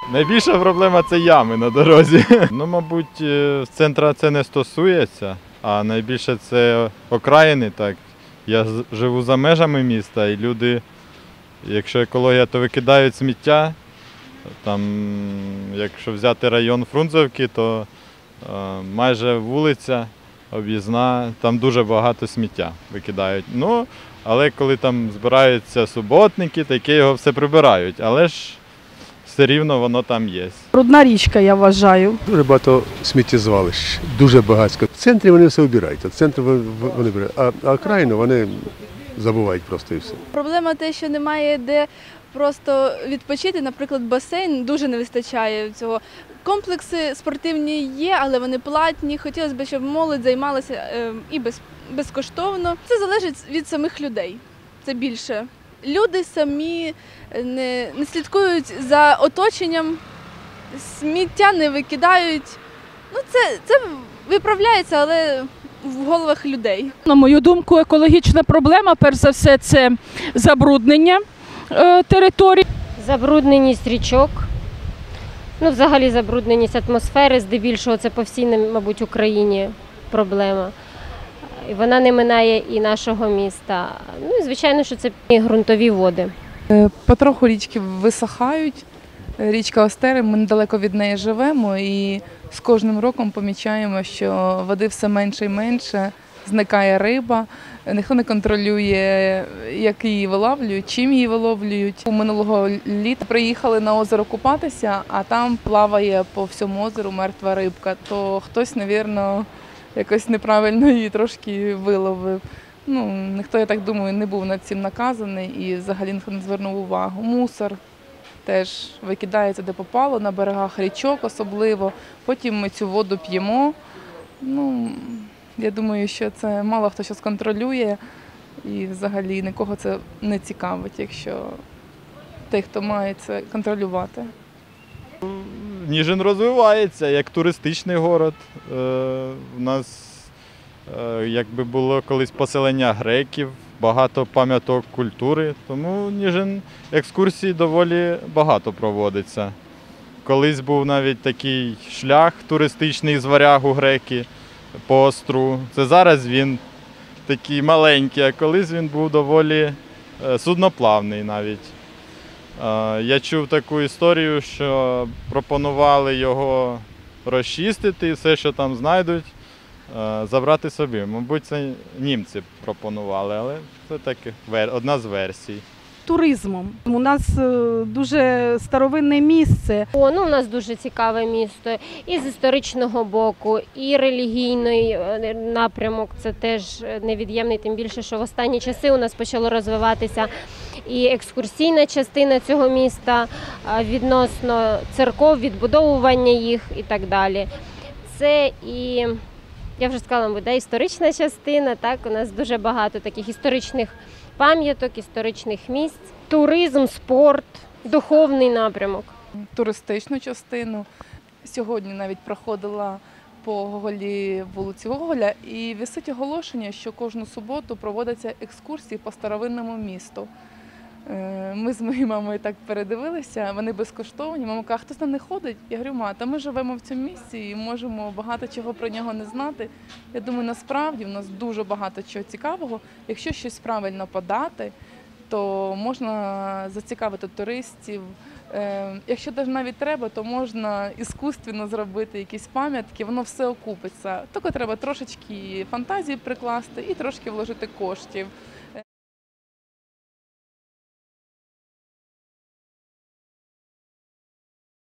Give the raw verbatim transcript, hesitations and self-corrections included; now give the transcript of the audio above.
Найбільша проблема – це ями на дорозі. Ну, мабуть, з центру це не стосується, а найбільше це окраїни. Так. Я живу за межами міста, і люди, якщо екологія, то викидають сміття. Там, якщо взяти район Фрунзовки, то е, майже вулиця, об'їзна, там дуже багато сміття викидають. Ну, але коли там збираються суботники, таке його все прибирають. Але ж все рівно воно там є. Брудна річка, я вважаю. Дуже багато сміттєзвалищ, дуже багатько. В центрі вони все вбирають, в центрі вони вбирають, а, а окраїну вони забувають просто і все. Проблема те, що немає де просто відпочити, наприклад, басейн, дуже не вистачає цього. Комплекси спортивні є, але вони платні. Хотілося б, щоб молодь займалася і без, безкоштовно. Це залежить від самих людей, це більше. Люди самі не, не слідкують за оточенням, сміття не викидають. Ну, це, це виправляється, але в головах людей. На мою думку, екологічна проблема, перш за все, це забруднення е, територій. Забрудненість річок, ну взагалі забрудненість атмосфери, здебільшого це по всій, мабуть, Україні проблема. І вона не минає і нашого міста. Ну і звичайно, що це ґрунтові води. Потроху річки висихають. Річка Остере, ми недалеко від неї живемо і з кожним роком помічаємо, що води все менше і менше, зникає риба, ніхто не контролює, як її виловлюють, чим її виловлюють. Минулого літа приїхали на озеро купатися, а там плаває по всьому озеру мертва рибка, то хтось, мабуть, якось неправильно її трошки виловив. Ну, ніхто, я так думаю, не був над цим наказаний і взагалі ніхто не звернув увагу. Мусор теж викидається де попало, на берегах річок особливо. Потім ми цю воду п'ємо. Ну, я думаю, що це мало хто щось контролює і взагалі нікого це не цікавить, якщо той, хто має це контролювати. Ніжин розвивається як туристичний город. У нас якби було колись поселення греків, багато пам'яток культури, тому Ніжин екскурсій доволі багато проводиться. Колись був навіть такий шлях туристичний з Варягу греки по Остру. Це зараз він такий маленький, а колись він був доволі судноплавний навіть. Я чув таку історію, що пропонували його розчистити, все, що там знайдуть, забрати собі. Мабуть, це німці пропонували, але це таки одна з версій. Туризмом. У нас дуже старовинне місце. О, ну, у нас дуже цікаве місто і з історичного боку, і релігійний напрямок, це теж невід'ємний, тим більше, що в останні часи у нас почало розвиватися і екскурсійна частина цього міста відносно церков, відбудовування їх і так далі. Це і, я вже сказала, мабуть, да, історична частина, так, у нас дуже багато таких історичних пам'яток, історичних місць, туризм, спорт, духовний напрямок. Туристичну частину. Сьогодні навіть проходила по Гоголі, вулиці Гоголя, і висить оголошення, що кожну суботу проводяться екскурсії по старовинному місту. Ми з моєю мамою так передивилися, вони безкоштовні. Мама каже, хтось там не ходить? Я говорю, ма, та ми живемо в цьому місці і можемо багато чого про нього не знати. Я думаю, насправді в нас дуже багато чого цікавого. Якщо щось правильно подати, то можна зацікавити туристів. Якщо навіть треба, то можна іскусственно зробити якісь пам'ятки, воно все окупиться. Тільки треба трошечки фантазії прикласти і трошки вложити коштів.